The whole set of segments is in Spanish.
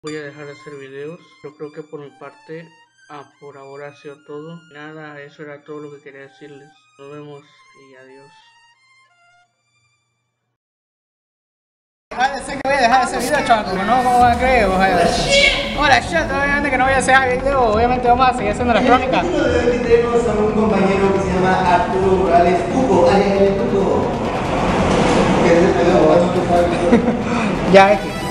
voy a dejar de hacer videos. Yo creo que por mi parte, por ahora ha sido todo. Nada, eso era todo lo que quería decirles. Nos vemos y adiós. Sé que voy a dejar ese video, chaval, porque no, ¿cómo van a creer? Hola, chat, obviamente que no voy a hacer el video, obviamente vamos a seguir haciendo las crónicas. Hoy tenemos a un compañero que se llama Arturo Morales Cuco, alias Cuco. Que es el pedo. Ya es que.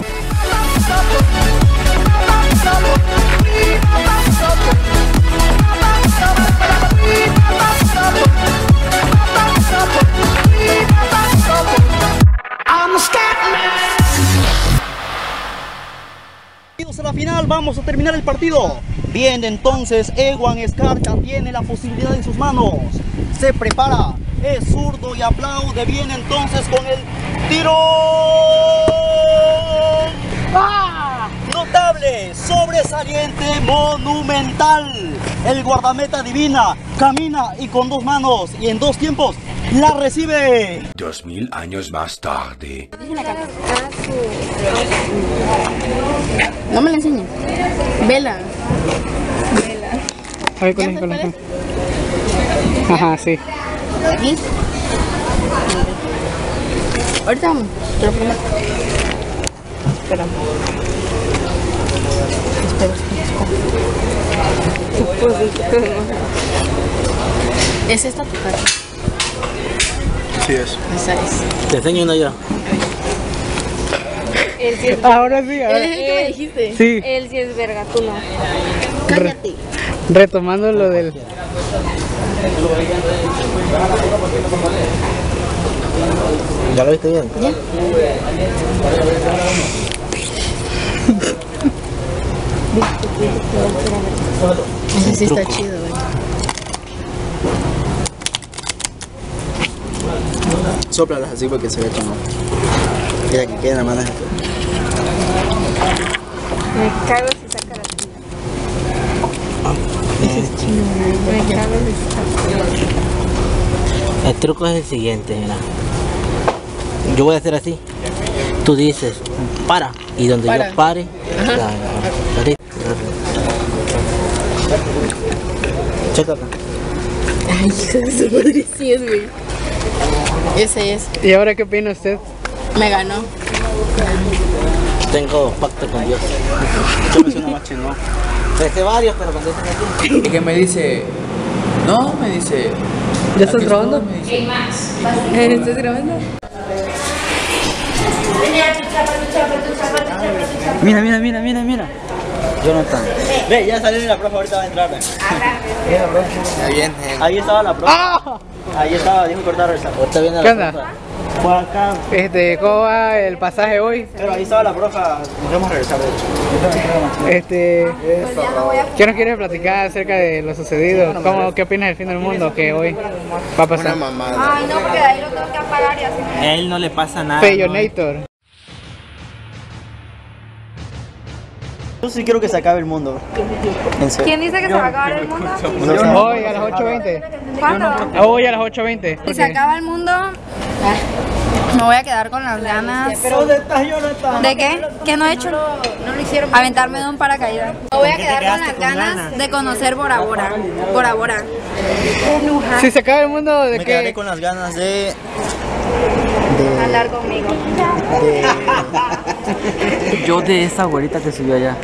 A la final, vamos a terminar el partido. Bien, entonces Ewan Escarcha tiene la posibilidad en sus manos. Se prepara, es zurdo y aplaude. Bien, entonces con el tiro. ¡Ah! Notable, sobresaliente, monumental. El guardameta adivina, camina y con dos manos y en dos tiempos la recibe. 2000 años más tarde. No me la enseñes. Vela. Vela. A ver, con la. Ajá, sí. ¿Aquí? Ahorita vamos, te lo prometo. Espera. ¿Es esta tu casa? Sí es. Esa es. Te enseño una ya. Él sí es Ahora sí, ahora. Él es el que me dijiste. Sí. Él sí es verga, tú no. Cállate. Retomando lo del. ¿Ya lo viste bien? ¿Ya? Ese sí está chido, güey. Sóplalas así porque se ve como. Mira que queda en la mano. Me cago si saca la tía. Ese es chido, güey. Me cago si saca. El truco es el siguiente, mira. Yo voy a hacer así. Tú dices, para. Y donde Para. yo pare, checa acá. Ay, hijo de su madre, sí es, güey. Ese es. ¿Y ahora qué opina usted? Me ganó. Tengo pacto con Dios. Yo me suena más chino. Desde varios, pero cuando dicen aquí. Y que me dice, no, me dice. ¿Ya estás grabando? Me dice, ¿Estás grabando? Mira. Jonathan. Ve, ya salió la profe, ahorita va a entrar. ya viene. Ahí estaba la profe. Ahí estaba, dijo cortar esa. Ahorita viene ¿Qué la onda? cosa. Fue acá. ¿Cómo va el pasaje hoy? Pero ahí estaba la profe, nos vamos a regresar de hecho. ¿Qué nos quieres platicar acerca de lo sucedido? ¿Qué opinas del fin del mundo que hoy va a pasar? Ay, no, porque de ahí lo tengo que apagar y así. A él no le pasa nada. Feyonator. Yo sí quiero que se acabe el mundo. En serio. ¿Quién dice que se va a acabar el mundo? Hoy a las 8:20. ¿Cuándo? Hoy a las 8:20. Si se acaba el mundo, me voy a quedar con las ganas. ¿Dónde estás, Jonathan? ¿De qué? ¿Qué no he hecho? No lo hicieron. Aventarme de un paracaídas. Me voy a quedar con las ganas de conocer Bora Bora. Bora Bora. Si se acaba el mundo, ¿de Me quedaré qué? con las ganas de Andar conmigo. Yo de esa güerita que subió allá.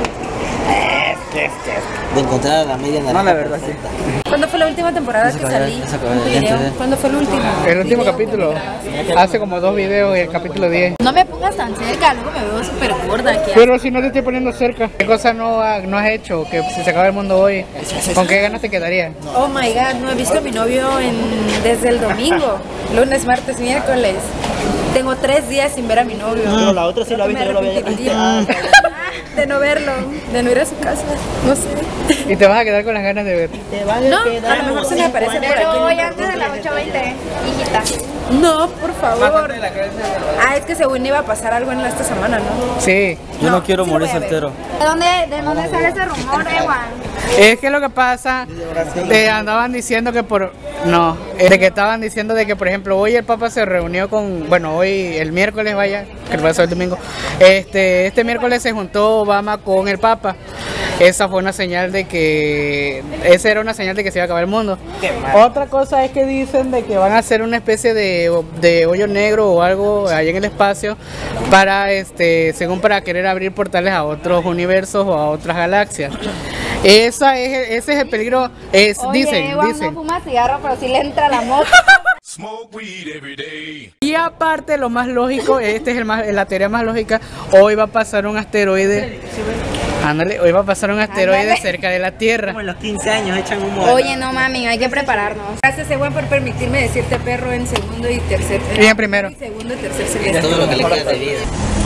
De encontrar a la media naranja. No, la verdad, sí. ¿Cuándo fue la última temporada que salí? Un video. ¿Cuándo fue el último? El último capítulo. Hace como 2 videos y el capítulo 10. No me pongas tan cerca, luego me veo súper gorda aquí. Pero si no te estoy poniendo cerca, ¿qué cosa no has hecho? Que si se acaba el mundo hoy, ¿con qué ganas te quedaría? Oh my god, no he visto a mi novio desde el domingo. Lunes, martes, miércoles. Tengo 3 días sin ver a mi novio. Pero la otra sí la vi, Me yo la vi. arrepentiría de no verlo, de no ir a su casa. No sé. Y te vas a quedar con las ganas de ver. No, a lo mejor se me aparece por aquí. Pero hoy antes de las 8:20, hijita. No, por favor. Ah, es que según iba a pasar algo en esta semana, ¿no? Sí. Yo no quiero sí lo morir voy a ver. soltero. ¿De dónde sale ese rumor, Ewan? Es que lo que pasa, andaban diciendo que de que estaban diciendo de que, por ejemplo, hoy el Papa se reunió con, bueno, hoy el miércoles, vaya, que va a ser el domingo, este miércoles se juntó Obama con el Papa. Esa fue una señal de que, esa era una señal de que se iba a acabar el mundo. Otra cosa es que dicen de que van a hacer una especie de hoyo negro o algo allá en el espacio para, según para querer abrir portales a otros universos o a otras galaxias. Ese es el peligro, dicen. No fuma cigarro, pero sí le entra la moto. Y aparte, lo más lógico, la teoría más lógica, hoy va a pasar un asteroide. Ándale, hoy va a pasar un asteroide cerca de la Tierra. Como en los 15 años echan humo. Oye, no mami, hay que prepararnos. Gracias, Ewan, por permitirme decirte perro en segundo y tercer. Y en primero. Segundo y tercer semestre. Todo lo que le queda de vida.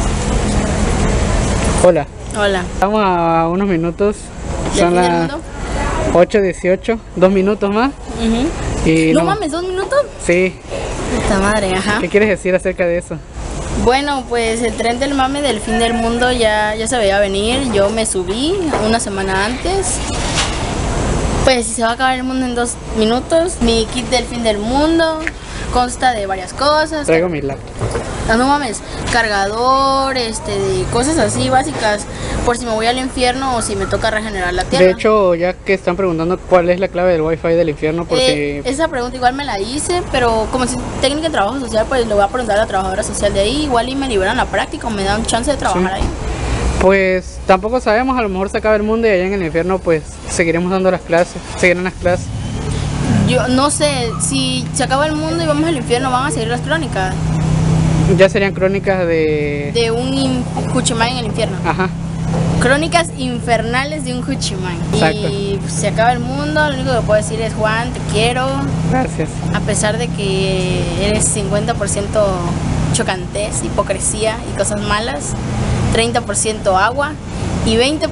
Hola. Hola. Estamos a unos minutos. Son las 8:18. 2 minutos más. Y no mames, 2 minutos. Sí. Puta madre, ajá. ¿Qué quieres decir acerca de eso? Bueno, pues el tren del mame del fin del mundo ya se veía venir. Yo me subí una semana antes. Pues se va a acabar el mundo en 2 minutos. Mi kit del fin del mundo consta de varias cosas. Traigo mi laptop. No mames, cargador, de cosas así básicas por si me voy al infierno o si me toca regenerar la tierra. De hecho, ya que están preguntando cuál es la clave del wifi del infierno, porque esa pregunta igual me la hice, pero como si técnica de trabajo social, pues le voy a preguntar a la trabajadora social de ahí, igual y me liberan la práctica o me dan chance de trabajar ahí. Pues tampoco sabemos, a lo mejor se acaba el mundo y allá en el infierno pues seguiremos dando las clases, seguirán las clases. Yo no sé, si se acaba el mundo y vamos al infierno, ¿van a seguir las crónicas? Ya serían crónicas de un Juchimán en el infierno. Ajá. Crónicas infernales de un Juchimán. Exacto. Y pues, se acaba el mundo, lo único que puedo decir es Juan, te quiero. Gracias. A pesar de que eres 50% chocantez, hipocresía y cosas malas, 30% agua y 20%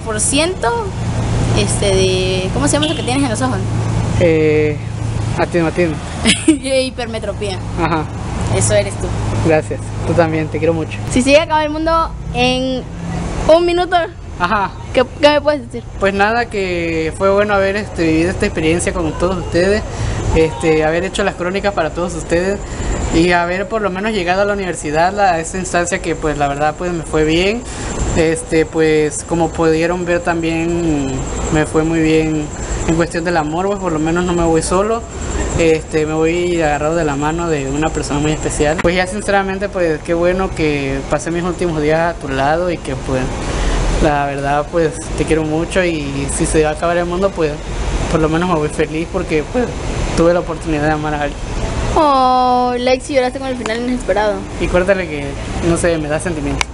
de... ¿Cómo se llama eso que tienes en los ojos? Atismatismo. Hipermetropía. Ajá. Eso eres tú. Gracias, tú también, te quiero mucho. Si se acaba el mundo en 1 minuto, ajá, ¿qué me puedes decir? Pues nada, que fue bueno haber vivido esta experiencia con todos ustedes, haber hecho las crónicas para todos ustedes y haber por lo menos llegado a la universidad, a esa instancia que pues la verdad pues me fue bien. Pues como pudieron ver también me fue muy bien en cuestión del amor, pues por lo menos no me voy solo. Me voy agarrado de la mano de una persona muy especial. Pues ya sinceramente pues qué bueno que pasé mis últimos días a tu lado y que pues la verdad pues te quiero mucho y si se va a acabar el mundo pues por lo menos me voy feliz porque pues tuve la oportunidad de amar a alguien. Oh, Lexi, lloraste con el final inesperado. Y cuéntale que no sé, me da sentimiento.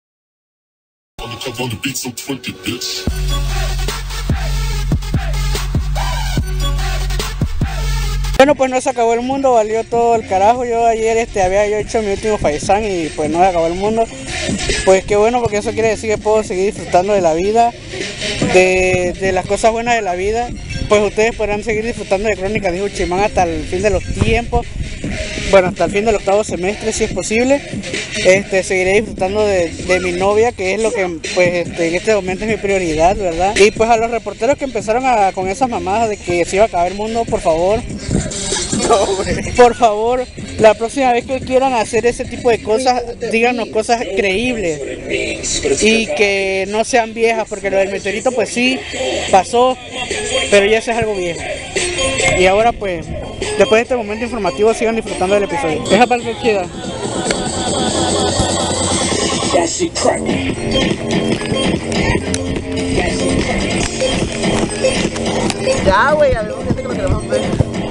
Bueno, pues no se acabó el mundo, valió todo el carajo. Yo ayer había yo hecho mi último faisán y pues no se acabó el mundo. Pues qué bueno, porque eso quiere decir que puedo seguir disfrutando de la vida, de las cosas buenas de la vida. Pues ustedes podrán seguir disfrutando de Crónicas de Juchimán hasta el fin de los tiempos. Bueno, hasta el fin del 8º semestre si es posible. Seguiré disfrutando de mi novia, que es lo que pues en este momento es mi prioridad, ¿verdad? Y pues a los reporteros que empezaron con esas mamadas de que se iba a acabar el mundo, por favor, la próxima vez que quieran hacer ese tipo de cosas, díganos cosas creíbles y que no sean viejas, porque lo del meteorito pues sí pasó, pero ya eso es algo viejo. Y ahora pues, después de este momento informativo, sigan disfrutando del episodio. Esa parte es chida. Ya, güey, algún día que lo queremos ver.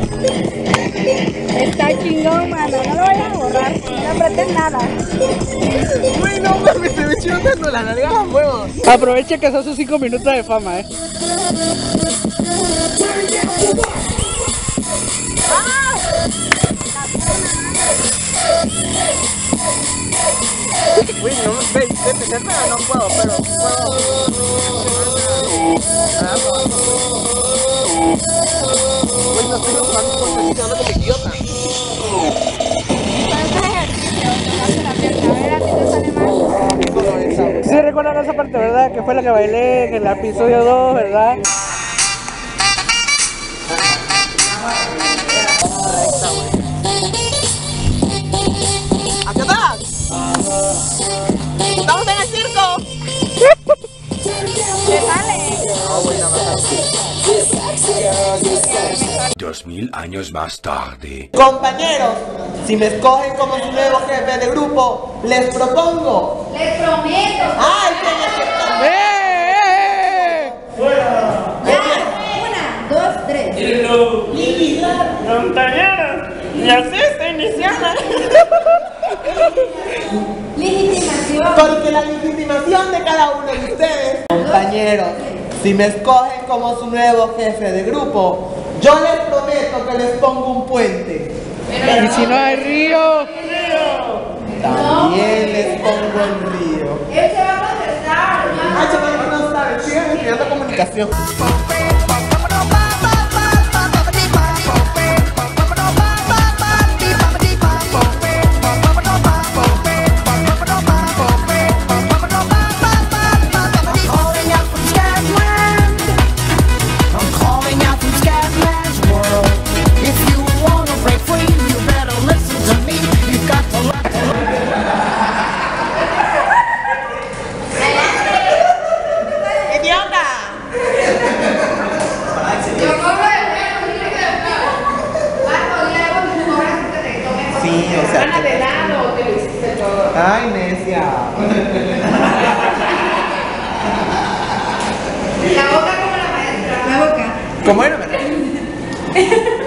Está chingón, mano, no lo vayas a borrar, no apretes nada. Güey, no mames, se me echó dando las nalgas a huevos. Aprovecha que son sus 5 minutos de fama, Güey, no, de empezar no puedo, pero puedo. Güey, no estoy jugando porque estoy quedando como idiota. Sí, recuerdan esa parte, ¿verdad? Que fue la que bailé en el episodio 2, ¿verdad? ¡Hacia atrás! ¡Estamos en el circo! ¿Qué sale? 2000 años más tarde. Compañeros, si me escogen como su nuevo jefe de grupo, les propongo. Les prometo. ¡Ay, que Ya, 1, 2, 3. Compañeros, y así se iniciaba. Legitimación. Porque la legitimación de cada uno de ustedes. Compañeros, si me escogen como su nuevo jefe de grupo, yo les prometo que les pongo un puente. Y si no hay río. También les pongo el río. Él se va a contestar. Ay, chaval, no saben, sigan estudiando comunicación. Sí, o sea. ¿Ganas de lado o te lo hiciste todo? Ay, necia. La boca como la maestra. La boca. ¿Cómo era?